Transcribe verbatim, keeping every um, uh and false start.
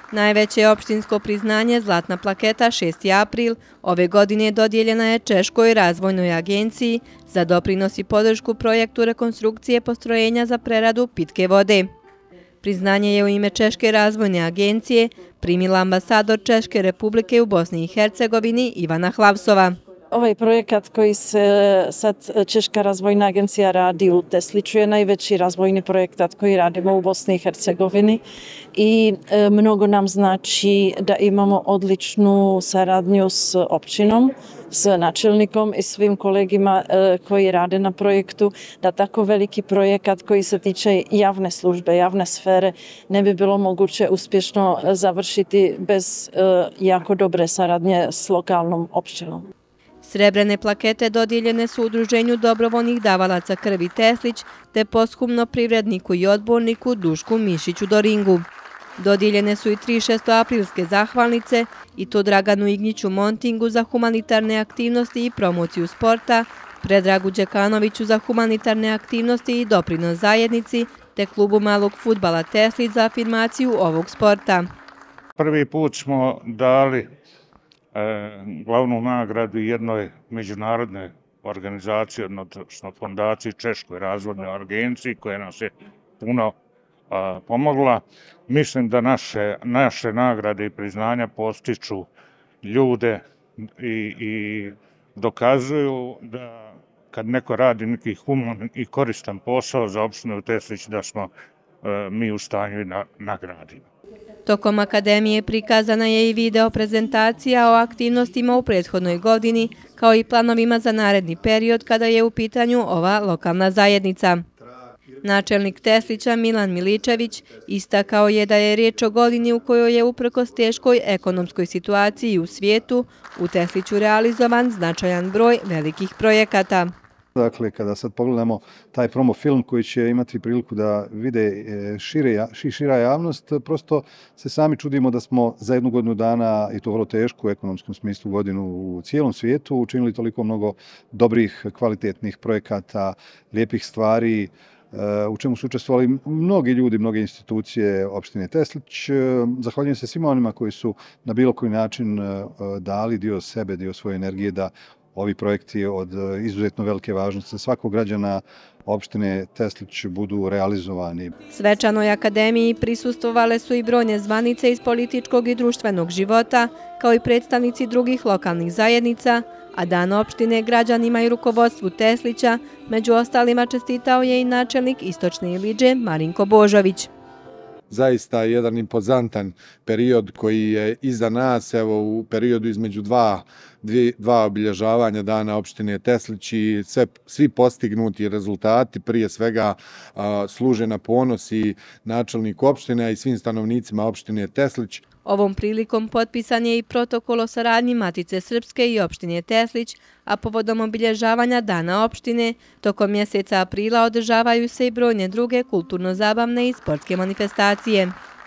Najveće opštinsko priznanje Zlatna plaketa šesti april ove godine dodijeljena je Češkoj razvojnoj agenciji za doprinos i podršku projektu rekonstrukcije postrojenja za preradu pitke vode. Priznanje je u ime Češke razvojne agencije primila ambasador Češke republike u Bosni i Hercegovini Ivana Hlavsova. Ovaj projekat koji se sad Češka razvojna agencija radi u Tesliću je najveći razvojni projekat koji radimo u Bosni i Hercegovini i mnogo nam znači da imamo odličnu saradnju s općinom, s načelnikom i svim kolegima koji rade na projektu, da tako veliki projekat koji se tiče javne službe, javne sfere ne bi bilo moguće uspješno završiti bez jako dobre saradnje s lokalnom općinom. Srebrene plakete dodijeljene su Udruženju dobrovoljnih davalaca krvi Teslić te posthumno privredniku i odborniku Dušku Mišiću Doringu. Dodijeljene su i tri šestoaprilske zahvalnice i to Draganu Ignjiću Montingu za humanitarne aktivnosti i promociju sporta, Predragu Đekanoviću za humanitarne aktivnosti i doprinos zajednici te klubu malog fudbala Teslić za afirmaciju ovog sporta. Prvi put smo dali glavnu nagradu jednoj međunarodnoj organizaciji, odnosno fondaciji Češkoj razvojnoj agenciji koja nas je puno pomogla. Mislim da naše, naše nagrade i priznanja postiču ljude i, i dokazuju da kad neko radi neki human i koristan posao za opštinu Teslić da smo mi u stanju i na, nagradimo. Tokom akademije prikazana je i video prezentacija o aktivnostima u prethodnoj godini, kao i planovima za naredni period kada je u pitanju ova lokalna zajednica. Načelnik Teslića Milan Miličević istakao je da je riječ o godini u kojoj je uprkos teškoj ekonomskoj situaciji u svijetu u Tesliću realizovan značajan broj velikih projekata. Dakle, kada sad pogledamo taj promo film koji će imati priliku da vide šire, šira javnost, prosto se sami čudimo da smo za jednu godinu dana, i to vrlo tešku u ekonomskom smislu godinu u cijelom svijetu, učinili toliko mnogo dobrih, kvalitetnih projekata, lijepih stvari, u čemu su učestvovali mnogi ljudi, mnoge institucije opštine Teslić. Zahvaljujem se svima onima koji su na bilo koji način dali dio sebe, dio svoje energije da ovi projekti od izuzetno velike važnosti za svakog građana opštine Teslić budu realizovani. Svečanoj akademiji prisustvovale su i brojne zvanice iz političkog i društvenog života, kao i predstavnici drugih lokalnih zajednica, a dan opštine građanima i rukovodstvu Teslića, među ostalima čestitao je i načelnik Istočne Ilidže Marinko Božović. Zaista jedan impozantan period koji je iza nas, evo u periodu između dva, dvije, dva obilježavanja dana opštine Teslić i sve, svi postignuti rezultati prije svega a, služe na ponos i načelniku opštine i svim stanovnicima opštine Teslić. Ovom prilikom potpisan je i protokol o saradnji Matice Srpske i opštine Teslić, a povodom obilježavanja dana opštine, tokom mjeseca aprila održavaju se i brojne druge kulturno-zabavne i sportske manifestacije.